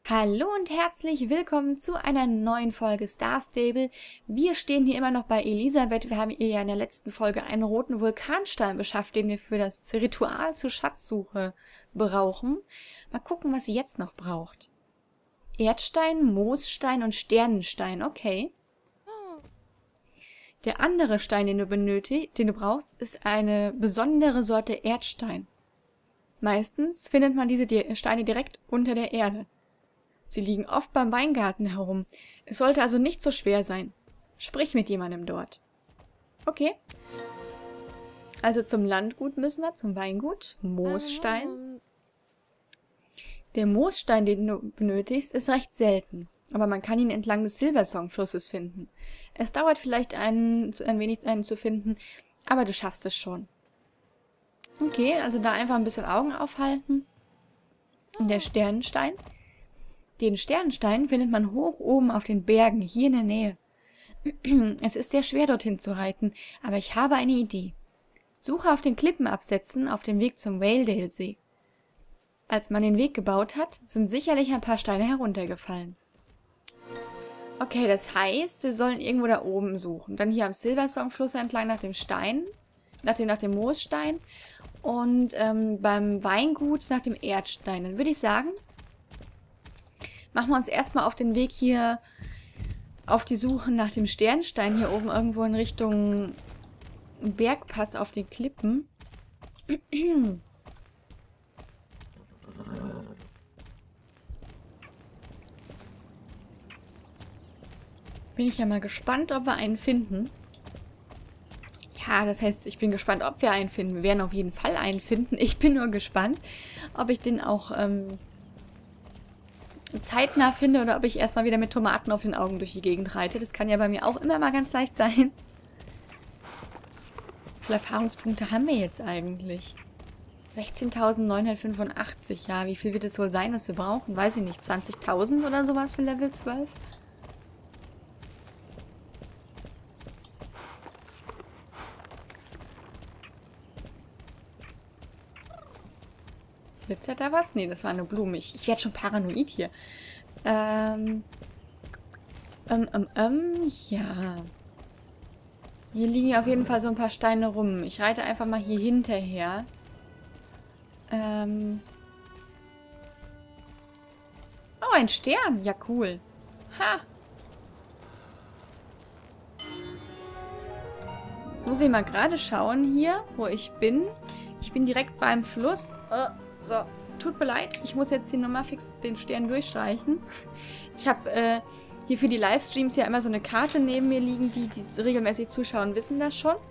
Hallo und herzlich willkommen zu einer neuen Folge Star Stable. Wir stehen hier immer noch bei Elisabeth. Wir haben ihr ja in der letzten Folge einen roten Vulkanstein beschafft, den wir für das Ritual zur Schatzsuche brauchen. Mal gucken, was sie jetzt noch braucht. Erdstein, Moosstein und Sternenstein. Okay. Der andere Stein, den du brauchst, ist eine besondere Sorte Erdstein. Meistens findet man diese Steine direkt unter der Erde. Sie liegen oft beim Weingarten herum. Es sollte also nicht so schwer sein. Sprich mit jemandem dort. Okay. Also zum Landgut müssen wir, zum Weingut. Moosstein. Der Moosstein, den du benötigst, ist recht selten. Aber man kann ihn entlang des Silversong-Flusses finden. Es dauert vielleicht ein wenig einen zu finden, aber du schaffst es schon. Okay, also da einfach ein bisschen Augen aufhalten. Und der Sternenstein. Den Sternenstein findet man hoch oben auf den Bergen, hier in der Nähe. Es ist sehr schwer, dorthin zu reiten, aber ich habe eine Idee. Suche auf den Klippenabsätzen auf dem Weg zum Waledale-See. Als man den Weg gebaut hat, sind sicherlich ein paar Steine heruntergefallen. Okay, das heißt, wir sollen irgendwo da oben suchen. Dann hier am Silversong-Fluss entlang nach dem Stein, nach dem Moosstein und beim Weingut nach dem Erdstein. Dann würde ich sagen, machen wir uns erstmal auf den Weg hier auf die Suche nach dem Sternstein hier oben irgendwo in Richtung Bergpass auf den Klippen. Bin ich ja mal gespannt, ob wir einen finden. Ja, das heißt, ich bin gespannt, ob wir einen finden. Wir werden auf jeden Fall einen finden. Ich bin nur gespannt, ob ich den auch zeitnah finde oder ob ich erstmal wieder mit Tomaten auf den Augen durch die Gegend reite. Das kann ja bei mir auch immer mal ganz leicht sein. Wie viele Erfahrungspunkte haben wir jetzt eigentlich? 16.985. Ja, wie viel wird es wohl sein, was wir brauchen? Weiß ich nicht. 20.000 oder sowas für Level 12? Glitzert da was? Nee, das war nur Blume. Ich werde schon paranoid hier. Ja. Hier liegen ja auf jeden Fall so ein paar Steine rum. Ich reite einfach mal hier hinterher. Oh, ein Stern. Ja, cool. Ha. Jetzt muss ich mal gerade schauen hier, wo ich bin. Ich bin direkt beim Fluss. So, tut mir leid. Ich muss jetzt hier nochmal fix den Stern durchstreichen. Ich habe hier für die Livestreams ja immer so eine Karte neben mir liegen. Die regelmäßig zuschauen, wissen das schon.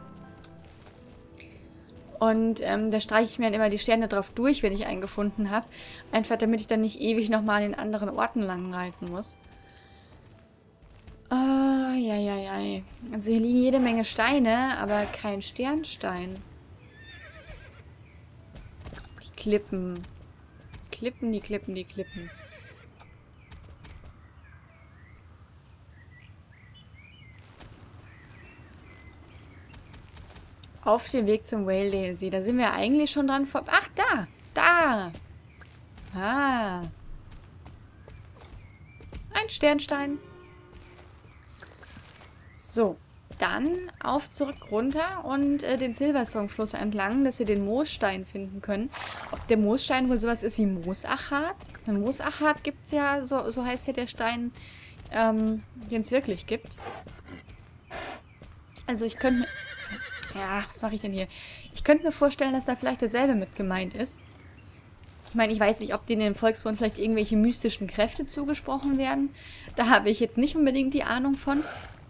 Und da streiche ich mir dann immer die Sterne drauf durch, wenn ich einen gefunden habe. Einfach damit ich dann nicht ewig nochmal an den anderen Orten lang reiten muss. Ja. Also hier liegen jede Menge Steine, aber kein Sternstein. Klippen. Die Klippen. Auf dem Weg zum Waledale-See. Da sind wir eigentlich schon dran vor... Ach, da! Da! Ah. Ein Sternstein. So. Dann auf, zurück, runter und den Silversong-Fluss entlang, dass wir den Moosstein finden können. Ob der Moosstein wohl sowas ist wie Moosachat? Ein Moosachat gibt es ja, so heißt ja der Stein, den es wirklich gibt. Also ich könnte mir... Ja, was mache ich denn hier? Ich könnte mir vorstellen, dass da vielleicht derselbe mit gemeint ist. Ich meine, ich weiß nicht, ob denen im Volksmund vielleicht irgendwelche mystischen Kräfte zugesprochen werden. Da habe ich jetzt nicht unbedingt die Ahnung von.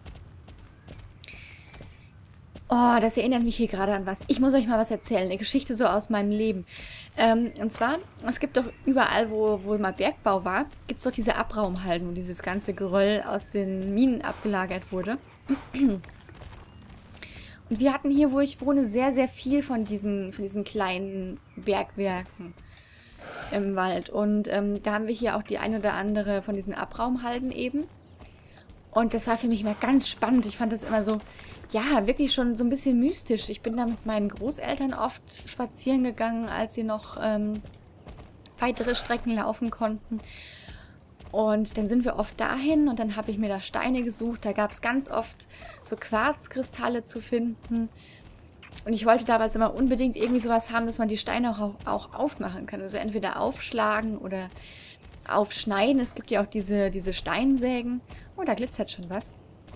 Oh, das erinnert mich hier gerade an was. Ich muss euch mal was erzählen. Eine Geschichte so aus meinem Leben. Und zwar, es gibt doch überall, wo mal Bergbau war, gibt es doch diese Abraumhalden, wo dieses ganze Geröll aus den Minen abgelagert wurde. Und wir hatten hier, wo ich wohne, sehr, sehr viel von diesen kleinen Bergwerken im Wald. Und da haben wir hier auch die ein oder andere von diesen Abraumhalden eben. Und das war für mich immer ganz spannend. Ich fand das immer so... Ja, wirklich schon so ein bisschen mystisch. Ich bin da mit meinen Großeltern oft spazieren gegangen, als sie noch weitere Strecken laufen konnten. Und dann sind wir oft dahin und dann habe ich mir da Steine gesucht. Da gab es ganz oft so Quarzkristalle zu finden. Und ich wollte damals immer unbedingt irgendwie sowas haben, dass man die Steine auch aufmachen kann. Also entweder aufschlagen oder aufschneiden. Es gibt ja auch diese Steinsägen. Oh, da glitzert schon was.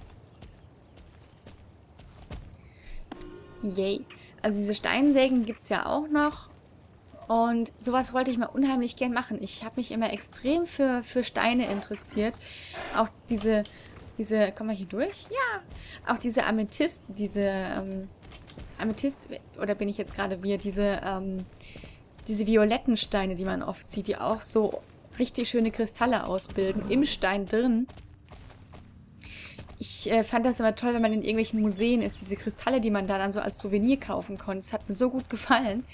Yay. Also diese Steinsägen gibt es ja auch noch. Und sowas wollte ich mal unheimlich gern machen. Ich habe mich immer extrem für Steine interessiert. Auch diese, kommen wir hier durch? Ja. Auch diese Amethyst, Amethyst, oder bin ich jetzt gerade wir, diese violetten Steine, die man oft sieht, die auch so richtig schöne Kristalle ausbilden, im Stein drin. Ich fand das immer toll, wenn man in irgendwelchen Museen ist, diese Kristalle, die man da dann so als Souvenir kaufen konnte. Das hat mir so gut gefallen.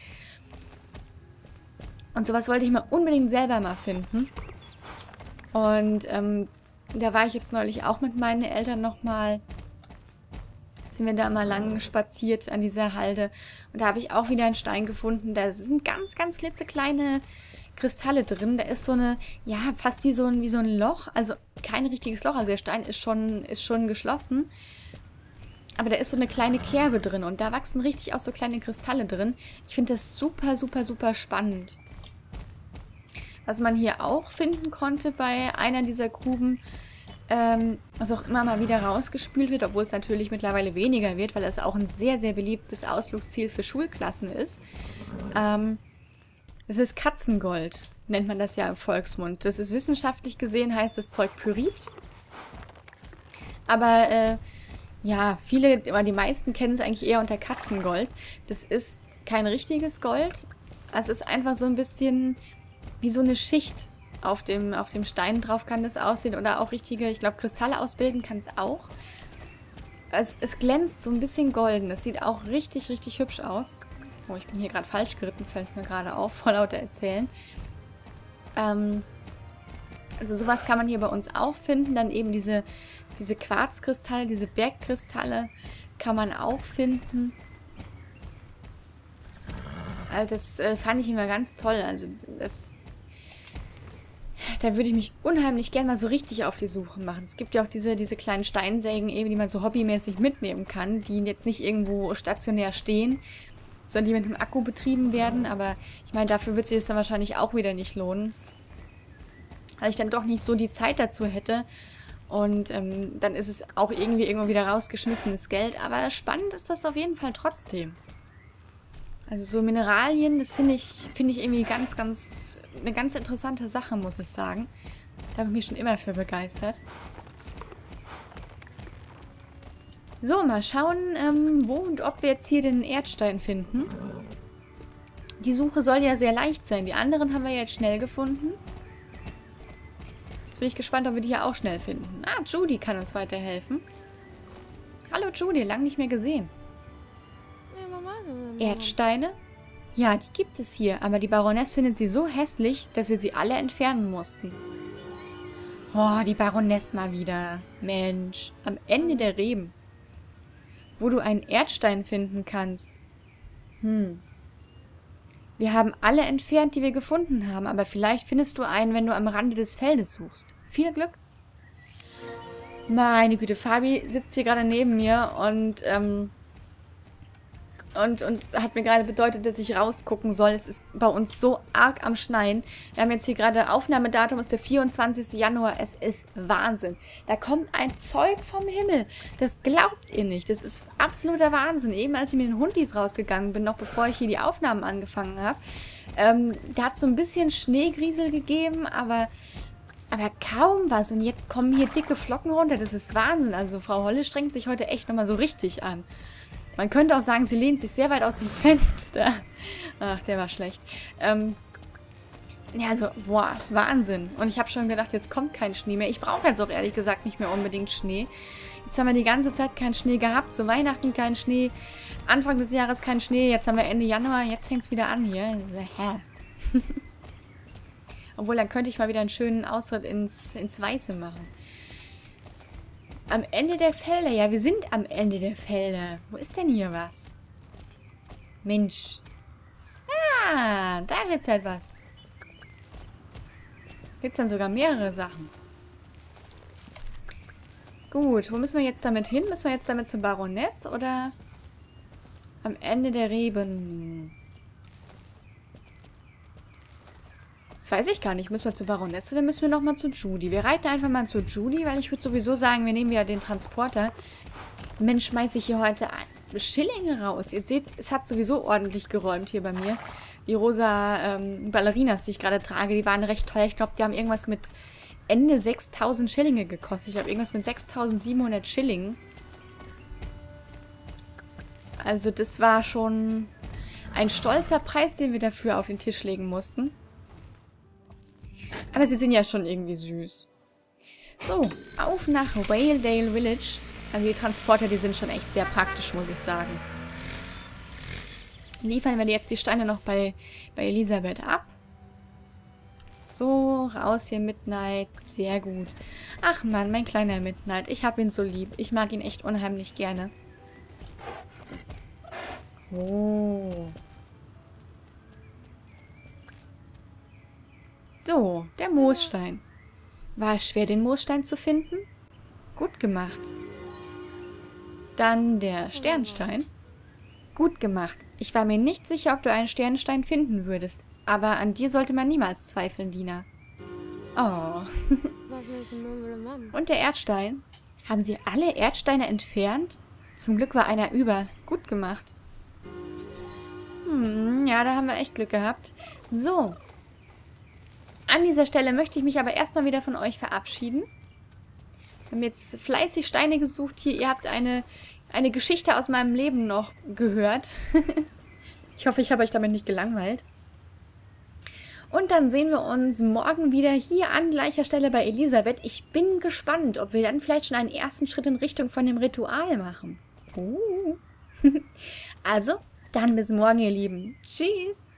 Und sowas wollte ich mir unbedingt selber mal finden. Und da war ich jetzt neulich auch mit meinen Eltern nochmal. Sind wir da mal lang spaziert an dieser Halde. Und da habe ich auch wieder einen Stein gefunden. Da sind ganz, ganz klitzekleine Kristalle drin. Da ist so eine, ja, fast wie so ein Loch. Also kein richtiges Loch. Also der Stein ist schon geschlossen. Aber da ist so eine kleine Kerbe drin. Und da wachsen richtig auch so kleine Kristalle drin. Ich finde das super, super, super spannend. Was man hier auch finden konnte bei einer dieser Gruben, was auch immer mal wieder rausgespült wird, obwohl es natürlich mittlerweile weniger wird, weil es auch ein sehr, sehr beliebtes Ausflugsziel für Schulklassen ist. Es ist Katzengold, nennt man das ja im Volksmund. Das ist wissenschaftlich gesehen, heißt das Zeug Pyrit. Aber ja, viele, oder die meisten kennen es eigentlich eher unter Katzengold. Das ist kein richtiges Gold. Es ist einfach so ein bisschen wie so eine Schicht auf dem Stein drauf kann das aussehen. Oder auch richtige, ich glaube, Kristalle ausbilden kann es auch. Es glänzt so ein bisschen golden. Es sieht auch richtig, richtig hübsch aus. Oh, ich bin hier gerade falsch geritten, fällt mir gerade auf, vor lauter Erzählen. Also sowas kann man hier bei uns auch finden. Dann eben diese Quarzkristalle, diese Bergkristalle kann man auch finden. Also das fand ich immer ganz toll. Also da würde ich mich unheimlich gern mal so richtig auf die Suche machen. Es gibt ja auch diese kleinen Steinsägen eben, die man so hobbymäßig mitnehmen kann, die jetzt nicht irgendwo stationär stehen, sondern die mit dem Akku betrieben werden. Aber ich meine, dafür wird sich das dann wahrscheinlich auch wieder nicht lohnen, weil ich dann doch nicht so die Zeit dazu hätte. Und dann ist es auch irgendwo wieder rausgeschmissenes Geld. Aber spannend ist das auf jeden Fall trotzdem. Also so Mineralien, das finde ich irgendwie eine ganz interessante Sache, muss ich sagen. Da habe ich mich schon immer für begeistert. So, mal schauen, wo und ob wir jetzt hier den Erdstein finden. Die Suche soll ja sehr leicht sein. Die anderen haben wir jetzt schnell gefunden. Jetzt bin ich gespannt, ob wir die hier auch schnell finden. Ah, Judy kann uns weiterhelfen. Hallo Judy, lang nicht mehr gesehen. Erdsteine? Ja, die gibt es hier, aber die Baroness findet sie so hässlich, dass wir sie alle entfernen mussten. Oh, die Baroness mal wieder. Mensch, am Ende der Reben. Wo du einen Erdstein finden kannst. Wir haben alle entfernt, die wir gefunden haben, aber vielleicht findest du einen, wenn du am Rande des Feldes suchst. Viel Glück. Meine Güte, Fabi sitzt hier gerade neben mir und hat mir gerade bedeutet, dass ich rausgucken soll. Es ist bei uns so arg am Schneien. Wir haben jetzt hier gerade Aufnahmedatum, ist der 24. Januar. Es ist Wahnsinn. Da kommt ein Zeug vom Himmel. Das glaubt ihr nicht. Das ist absoluter Wahnsinn. Eben als ich mit den Hundis rausgegangen bin, noch bevor ich hier die Aufnahmen angefangen habe, da hat es so ein bisschen Schneegriesel gegeben, aber kaum was. Und jetzt kommen hier dicke Flocken runter. Das ist Wahnsinn. Also Frau Holle strengt sich heute echt nochmal so richtig an. Man könnte auch sagen, sie lehnt sich sehr weit aus dem Fenster. Ach, der war schlecht. Ja, also, boah, Wahnsinn. Und ich habe schon gedacht, jetzt kommt kein Schnee mehr. Ich brauche jetzt auch ehrlich gesagt nicht mehr unbedingt Schnee. Jetzt haben wir die ganze Zeit keinen Schnee gehabt. Zu Weihnachten keinen Schnee. Anfang des Jahres keinen Schnee. Jetzt haben wir Ende Januar. Jetzt fängt es wieder an hier. Obwohl, dann könnte ich mal wieder einen schönen Ausritt ins Weiße machen. Am Ende der Felder. Ja, wir sind am Ende der Felder. Wo ist denn hier was? Mensch. Ah, da gibt's halt was. Gibt es dann sogar mehrere Sachen. Gut, wo müssen wir jetzt damit hin? Müssen wir jetzt damit zur Baroness oder am Ende der Reben? Das weiß ich gar nicht. Müssen wir zur Baroness oder müssen wir nochmal zu Judy? Wir reiten einfach mal zu Judy, weil ich würde sowieso sagen, wir nehmen ja den Transporter. Mensch, schmeiße ich hier heute Schillinge raus. Ihr seht, es hat sowieso ordentlich geräumt hier bei mir. Die rosa Ballerinas, die ich gerade trage, die waren recht teuer. Ich glaube, die haben irgendwas mit Ende 6.000 Schillinge gekostet. Ich habe irgendwas mit 6.700 Schilling. Also das war schon ein stolzer Preis, den wir dafür auf den Tisch legen mussten. Aber sie sind ja schon irgendwie süß. So, auf nach Waledale Village. Also die Transporter, die sind schon echt sehr praktisch, muss ich sagen. Liefern wir jetzt die Steine noch bei Elisabeth ab. So, raus hier, Midnight. Sehr gut. Ach Mann, mein kleiner Midnight. Ich habe ihn so lieb. Ich mag ihn echt unheimlich gerne. Oh. So, der Moosstein. War es schwer, den Moosstein zu finden? Gut gemacht. Dann der Sternstein. Gut gemacht. Ich war mir nicht sicher, ob du einen Sternstein finden würdest. Aber an dir sollte man niemals zweifeln, Dina. Oh. Und der Erdstein. Haben sie alle Erdsteine entfernt? Zum Glück war einer über. Gut gemacht. Ja, da haben wir echt Glück gehabt. So. An dieser Stelle möchte ich mich aber erstmal wieder von euch verabschieden. Wir haben jetzt fleißig Steine gesucht hier. Ihr habt eine Geschichte aus meinem Leben noch gehört. Ich hoffe, ich habe euch damit nicht gelangweilt. Und dann sehen wir uns morgen wieder hier an gleicher Stelle bei Elisabeth. Ich bin gespannt, ob wir dann vielleicht schon einen ersten Schritt in Richtung von dem Ritual machen. Also, dann bis morgen, ihr Lieben. Tschüss!